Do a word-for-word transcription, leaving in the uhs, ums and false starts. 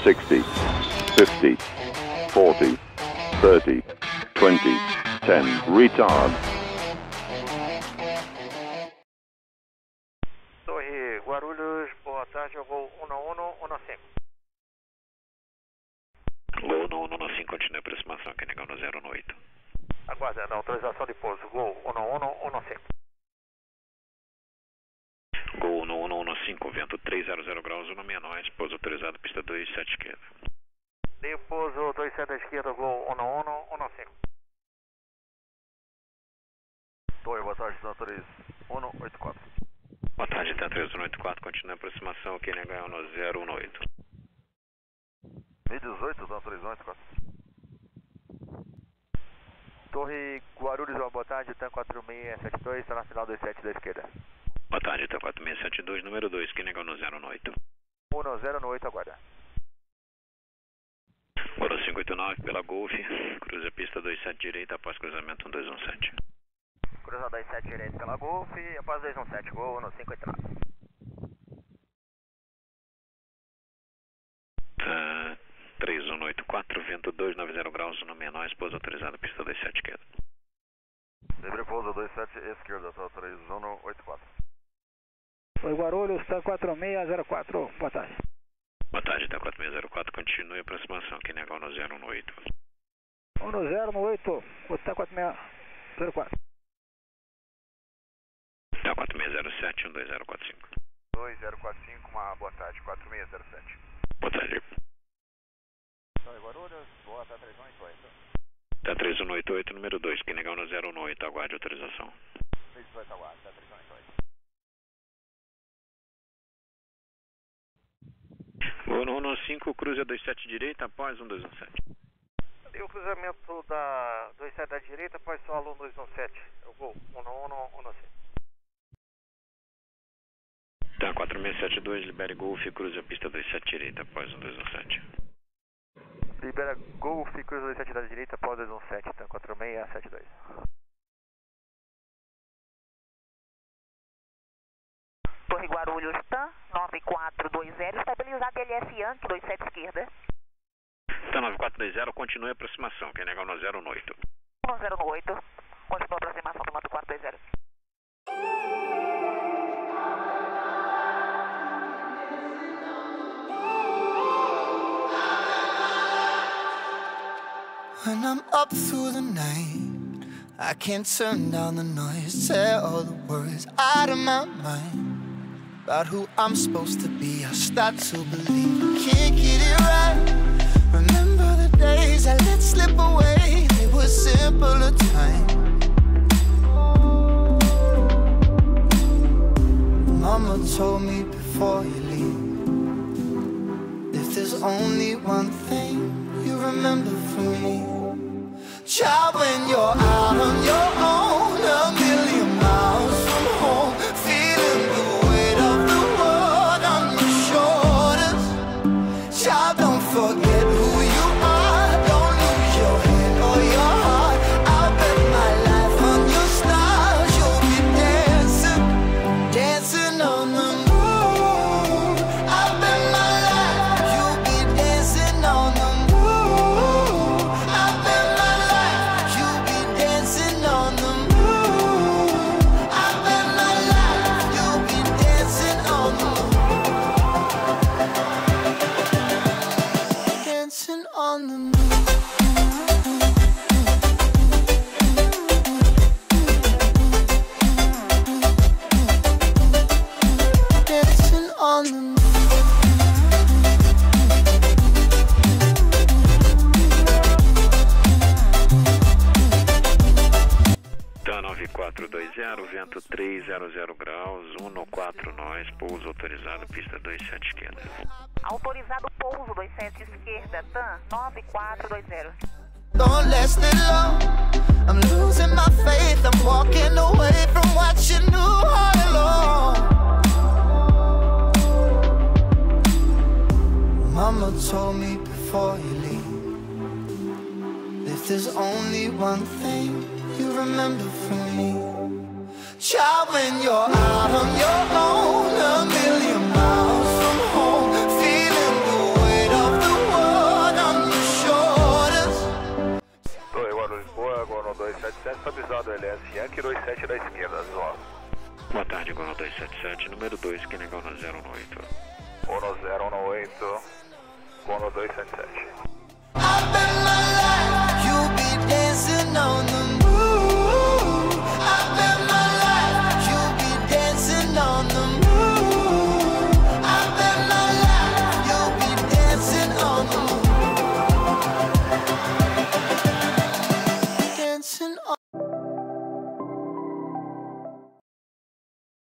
sixty, fifty, forty, thirty, twenty, ten, retard. Torre Guarulhos, boa tarde, eu vou um um um cinco. Gol no um um cinco, continue a aproximação, que negando zero um oito. Aguardando a autorização de pouso, Gol um um um cinco. Gol no um um cinco, vento trezentos graus, um meia nós, pouso autorizado, pista dois sete esquerda. Dei pouso dois sete esquerda, Gol um um um cinco. Torre, boa tarde, Santa três um oito quatro. Boa tarde, T três um oito quatro, continue a aproximação, que negando no zero um oito. mil e dezoito, Santa três um oito quatro. Torre Guarulhos, boa tarde, T quatro seis sete dois, está na final dois sete da esquerda. Boa tarde, T quatro seis sete dois, número dois, que negou no zero um oito. um zero oito, aguarda. Gol cinco oito nove pela Golf, cruza a pista dois sete direita após cruzamento um dois um sete. Cruza dois sete direita pela Golf, após dois um sete, Gol no cinco oito nove. Uh, três um oito quatro, vento dois nove zero graus, no menor, pouso autorizado, pista dois sete esquerda. Livre pouso dois sete esquerda, T três um oito quatro. Oi, Guarulhos, T quatro seis zero quatro, boa tarde. Boa tarde, T quatro seis zero quatro, continue a aproximação, que negou no zero um oito. um zero oito, o T quatro seis zero quatro. T quatro seis zero sete, um dois zero quatro cinco. dois zero quatro cinco, uma boa tarde, quatro seis zero sete. Boa tarde. Oi, Guarulhos, boa T três um oito oito. T três um oito oito, número dois, que negou no zero um oito, aguarde autorização. três dezoito, aguarde, T três um oito oito. Gol no um cinco, cruza dois sete direita após um dois um sete. E o cruzamento da dois sete da direita após solo um dois um sete. Eu vou um um um cinco. Tá, quatro seis sete dois, libere Golf, cruza a pista dois sete direita após um dois um sete. Libera Golf, cruza dois sete da direita após dois um sete, tá, quatro seis sete dois. Torre Guarulhos, T A M nove quatro dois zero, estabilizado L S Yankee, dois sete esquerda. T A M nove quatro dois zero, continue a aproximação, que negou no zero um oito. um zero oito, continua a aproximação do nove quatro dois zero. When I'm up through the night, I can't turn down the noise, tear all the words out of my mind. About who I'm supposed to be, I start to believe I can't get it right. Remember the days I let slip away, they were simpler times. Mama told me before you leave, if there's only one thing you remember from me, child, when you're out on your own, a million miles from home, feeling the weight of the world on your shoulders. Child, don't forget who you are, don't lose your head or your heart. I'll bet my life on your stars, you'll be dancing, dancing on the moon. I'll bet my life, you'll be dancing on the moon. I'll bet my life, you'll be dancing on the moon. I'll bet my life, you'll be dancing on the moon. Dancing on the moon. Dancing on the moon. T A M nove quatro dois zero, vento trezentos graus, um quatro nós, pouso autorizado, pista dois sete esquerda. Autorizado pouso dois sete esquerda, T A M nove quatro dois zero. Don't last it long. I'm losing my faith. I'm walking away from what you knew all along. Mama told me before you leave, if there's only one thing you remember from me, child, when you're out on your own, a million miles from home, feeling the weight of the Boa tarde, Gono dois sete sete, número dois, que negou no zero um oito. um zero um oito, Gono dois sete sete. I bet my